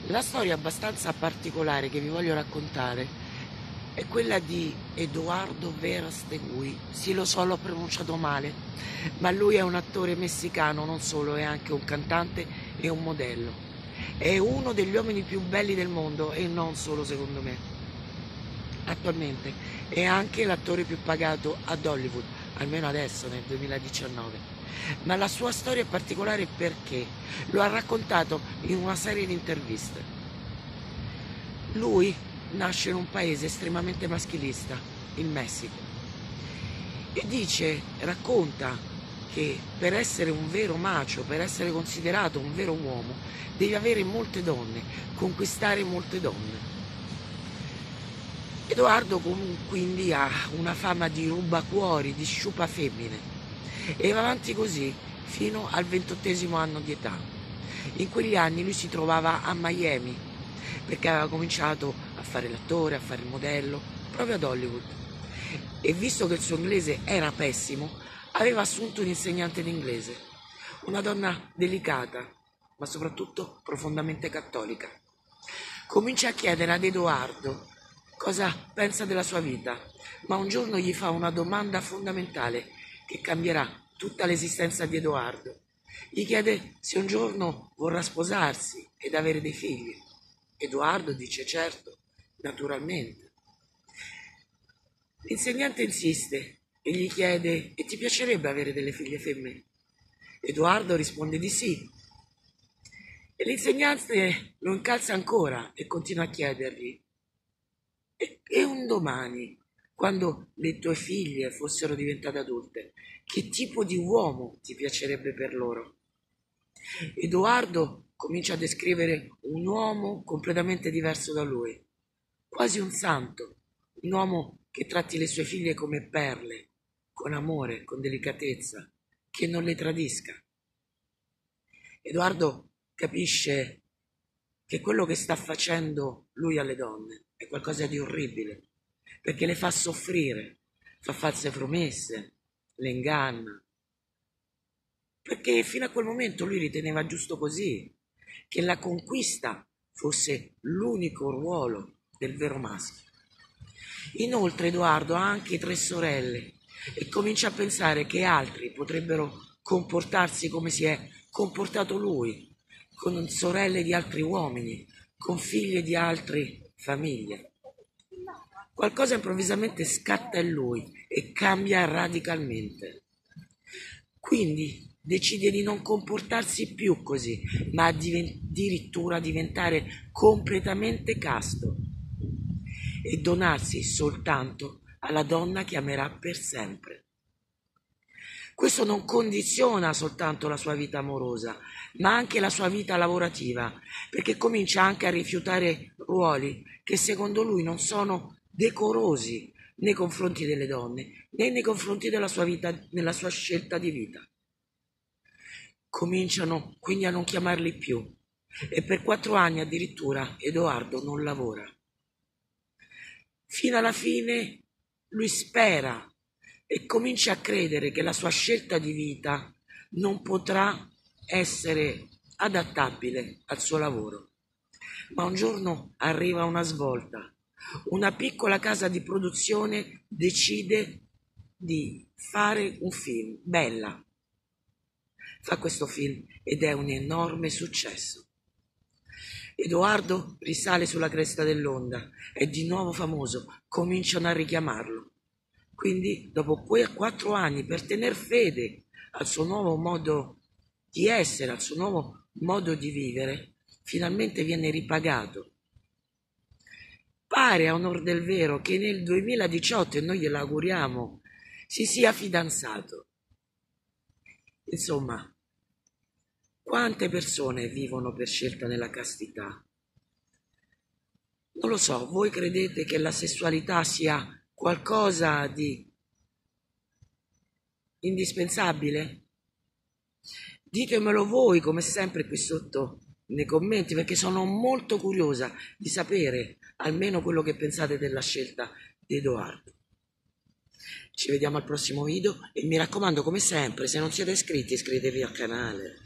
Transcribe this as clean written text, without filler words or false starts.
La storia abbastanza particolare che vi voglio raccontare è quella di Eduardo Verastegui. Sì, lo so, l'ho pronunciato male, ma lui è un attore messicano, non solo, è anche un cantante e un modello. È uno degli uomini più belli del mondo e non solo secondo me. Attualmente è anche l'attore più pagato ad Hollywood, almeno adesso nel 2019. Ma la sua storia è particolare perché lo ha raccontato in una serie di interviste. Lui nasce in un paese estremamente maschilista, il Messico, e racconta che per essere un vero macho, per essere considerato un vero uomo, devi avere molte donne, conquistare molte donne. Edoardo quindi ha una fama di rubacuori, di sciupa femmine e va avanti così fino al 28° anno di età. In quegli anni lui si trovava a Miami perché aveva cominciato a fare l'attore, a fare il modello, proprio ad Hollywood. E visto che il suo inglese era pessimo, aveva assunto un insegnante di inglese, una donna delicata, ma soprattutto profondamente cattolica. Comincia a chiedere ad Edoardo cosa pensa della sua vita, ma un giorno gli fa una domanda fondamentale che cambierà tutta l'esistenza di Edoardo. Gli chiede se un giorno vorrà sposarsi ed avere dei figli. Edoardo dice certo, naturalmente. L'insegnante insiste e gli chiede: e ti piacerebbe avere delle figlie femmine? Edoardo risponde di sì. E l'insegnante lo incalza ancora e continua a chiedergli: e un domani, quando le tue figlie fossero diventate adulte, che tipo di uomo ti piacerebbe per loro? Edoardo comincia a descrivere un uomo completamente diverso da lui, quasi un santo, un uomo che tratti le sue figlie come perle, con amore, con delicatezza, che non le tradisca. Edoardo capisce che quello che sta facendo lui alle donne è qualcosa di orribile, perché le fa soffrire, fa false promesse, le inganna, perché fino a quel momento lui riteneva giusto così, che la conquista fosse l'unico ruolo del vero maschio. Inoltre Edoardo ha anche 3 sorelle e comincia a pensare che altri potrebbero comportarsi come si è comportato lui, con sorelle di altri uomini, con figlie di altre famiglie. Qualcosa improvvisamente scatta in lui e cambia radicalmente. Quindi decide di non comportarsi più così, ma addirittura diventare completamente casto e donarsi soltanto alla donna che amerà per sempre. Questo non condiziona soltanto la sua vita amorosa, ma anche la sua vita lavorativa, perché comincia anche a rifiutare ruoli che secondo lui non sono decorosi nei confronti delle donne, né nei confronti della sua vita, nella sua scelta di vita. Cominciano quindi a non chiamarli più e per 4 anni addirittura Edoardo non lavora. Fino alla fine lui spera e comincia a credere che la sua scelta di vita non potrà essere adattabile al suo lavoro. Ma un giorno arriva una svolta. Una piccola casa di produzione decide di fare un film, Bella. Fa questo film ed è un enorme successo. Edoardo risale sulla cresta dell'onda, è di nuovo famoso, cominciano a richiamarlo. Quindi dopo quei 4 anni, per tener fede al suo nuovo modo di essere, al suo nuovo modo di vivere, finalmente viene ripagato. Pare a onor del vero che nel 2018, e noi glielo auguriamo, si sia fidanzato. Insomma, quante persone vivono per scelta nella castità? Non lo so, voi credete che la sessualità sia qualcosa di indispensabile? Ditemelo voi, come sempre, qui sotto nei commenti, perché sono molto curiosa di sapere almeno quello che pensate della scelta di Edoardo. Ci vediamo al prossimo video e mi raccomando, come sempre, se non siete iscritti, iscrivetevi al canale.